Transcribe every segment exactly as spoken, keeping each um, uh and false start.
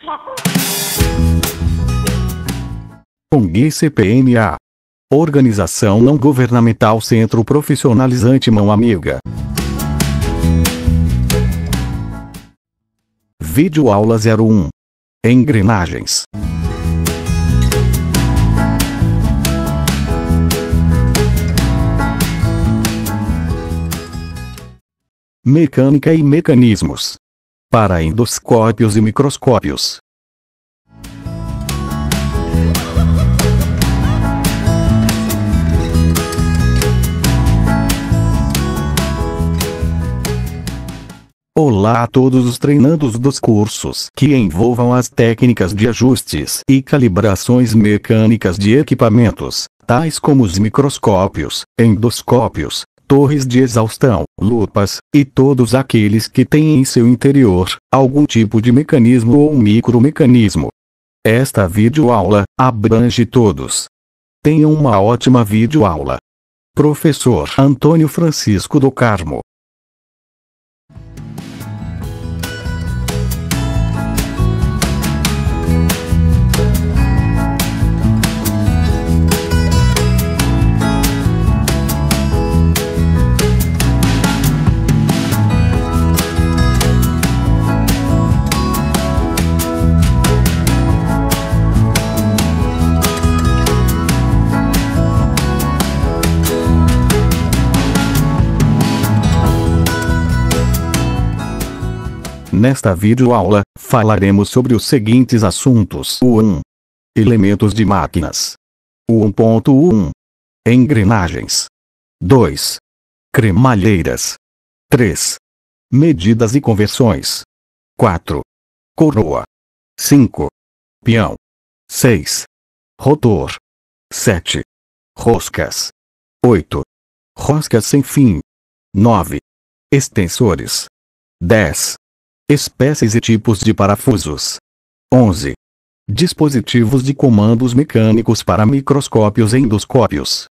O N G C P N A. Organização Não Governamental Centro Profissionalizante Mão Amiga. Vídeo aula zero um. Engrenagens. Mecânica e mecanismos. Para endoscópios e microscópios. Olá a todos os treinandos dos cursos que envolvam as técnicas de ajustes e calibrações mecânicas de equipamentos, tais como os microscópios, endoscópios, torres de exaustão, lupas, e todos aqueles que têm em seu interior algum tipo de mecanismo ou micromecanismo. Esta videoaula abrange todos. Tenham uma ótima videoaula. Professor Antônio Francisco do Carmo. Nesta videoaula, falaremos sobre os seguintes assuntos. O um. Elementos de máquinas. O um ponto um. Engrenagens. dois. Cremalheiras. três. Medidas e conversões. quatro. Coroa. cinco. Peão. seis. Rotor. sete. Roscas. oito. Roscas sem fim. nove. Extensores. dez. Espécies e tipos de parafusos. onze. Dispositivos de comandos mecânicos para microscópios e endoscópios.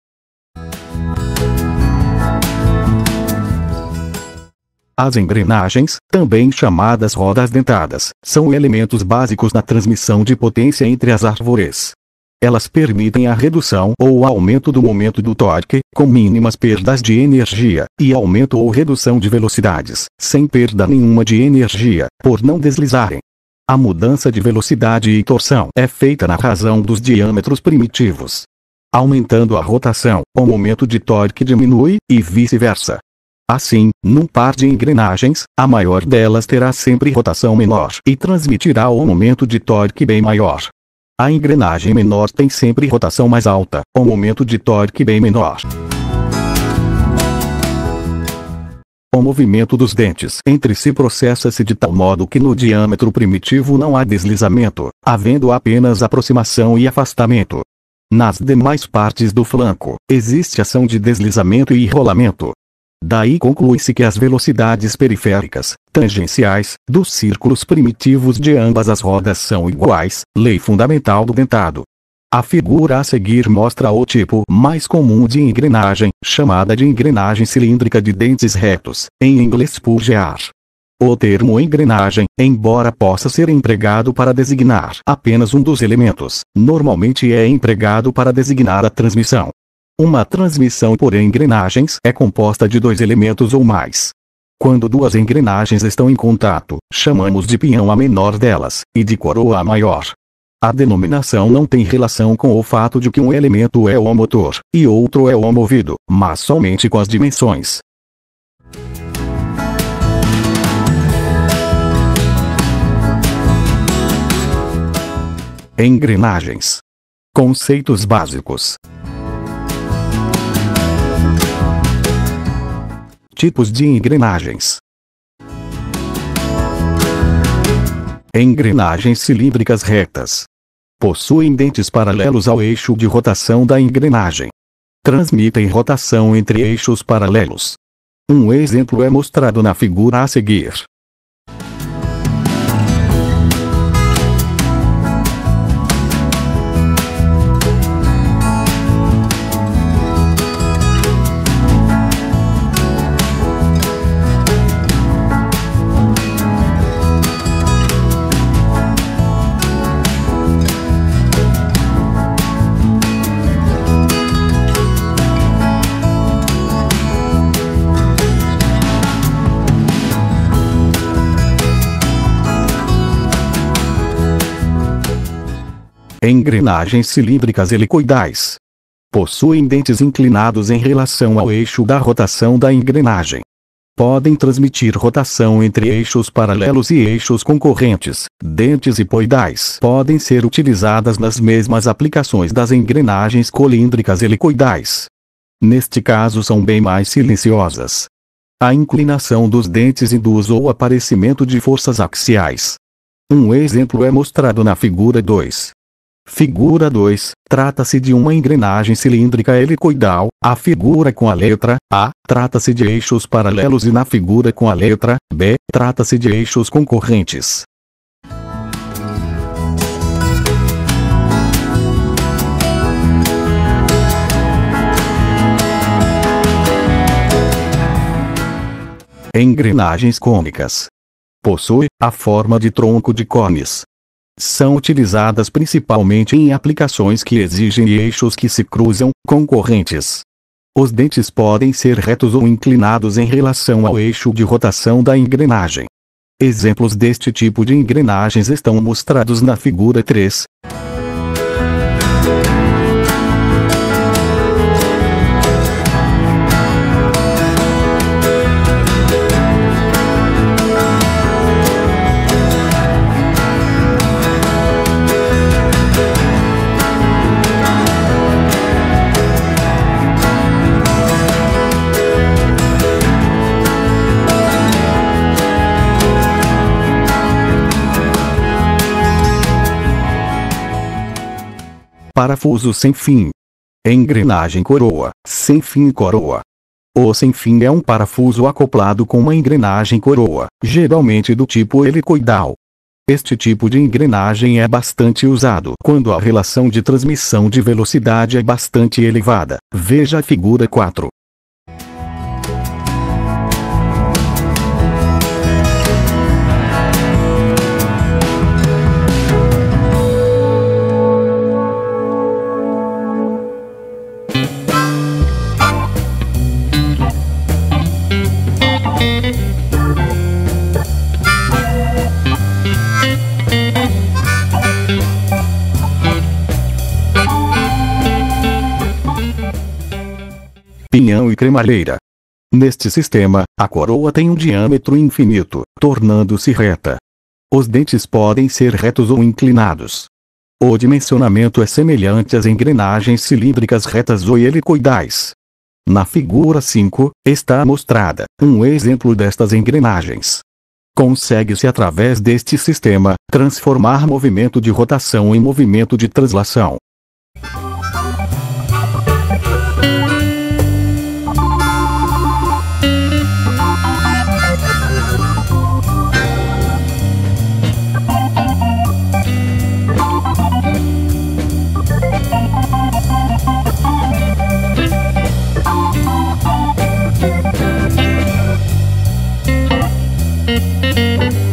As engrenagens, também chamadas rodas dentadas, são elementos básicos na transmissão de potência entre as árvores. Elas permitem a redução ou aumento do momento do torque, com mínimas perdas de energia, e aumento ou redução de velocidades, sem perda nenhuma de energia, por não deslizarem. A mudança de velocidade e torção é feita na razão dos diâmetros primitivos. Aumentando a rotação, o momento de torque diminui, e vice-versa. Assim, num par de engrenagens, a maior delas terá sempre rotação menor e transmitirá o momento de torque bem maior. A engrenagem menor tem sempre rotação mais alta, o momento de torque bem menor. O movimento dos dentes entre si processa-se de tal modo que no diâmetro primitivo não há deslizamento, havendo apenas aproximação e afastamento. Nas demais partes do flanco, existe ação de deslizamento e rolamento. Daí conclui-se que as velocidades periféricas, tangenciais, dos círculos primitivos de ambas as rodas são iguais, lei fundamental do dentado. A figura a seguir mostra o tipo mais comum de engrenagem, chamada de engrenagem cilíndrica de dentes retos, em inglês purgear. O termo engrenagem, embora possa ser empregado para designar apenas um dos elementos, normalmente é empregado para designar a transmissão. Uma transmissão por engrenagens é composta de dois elementos ou mais. Quando duas engrenagens estão em contato, chamamos de peão a menor delas, e de coroa a maior. A denominação não tem relação com o fato de que um elemento é o motor, e outro é o movido, mas somente com as dimensões. Engrenagens. Conceitos básicos. Tipos de engrenagens. Engrenagens cilíndricas retas. Possuem dentes paralelos ao eixo de rotação da engrenagem. Transmitem rotação entre eixos paralelos. Um exemplo é mostrado na figura a seguir. Engrenagens cilíndricas helicoidais. Possuem dentes inclinados em relação ao eixo da rotação da engrenagem. Podem transmitir rotação entre eixos paralelos e eixos concorrentes. Dentes hipoidais podem ser utilizadas nas mesmas aplicações das engrenagens colíndricas helicoidais. Neste caso são bem mais silenciosas. A inclinação dos dentes induz o aparecimento de forças axiais. Um exemplo é mostrado na figura dois. Figura dois, trata-se de uma engrenagem cilíndrica helicoidal. A figura com a letra A, trata-se de eixos paralelos e na figura com a letra B, trata-se de eixos concorrentes. Engrenagens cônicas. Possui a forma de tronco de cones. São utilizadas principalmente em aplicações que exigem eixos que se cruzam, concorrentes. Os dentes podem ser retos ou inclinados em relação ao eixo de rotação da engrenagem. Exemplos deste tipo de engrenagens estão mostrados na figura três. Parafuso sem fim. Engrenagem coroa, sem fim e coroa. O sem fim é um parafuso acoplado com uma engrenagem coroa, geralmente do tipo helicoidal. Este tipo de engrenagem é bastante usado quando a relação de transmissão de velocidade é bastante elevada. Veja a figura quatro. Pinhão e cremalheira. Neste sistema, a coroa tem um diâmetro infinito, tornando-se reta. Os dentes podem ser retos ou inclinados. O dimensionamento é semelhante às engrenagens cilíndricas retas ou helicoidais. Na figura cinco, está mostrada um exemplo destas engrenagens. Consegue-se através deste sistema, transformar movimento de rotação em movimento de translação. Música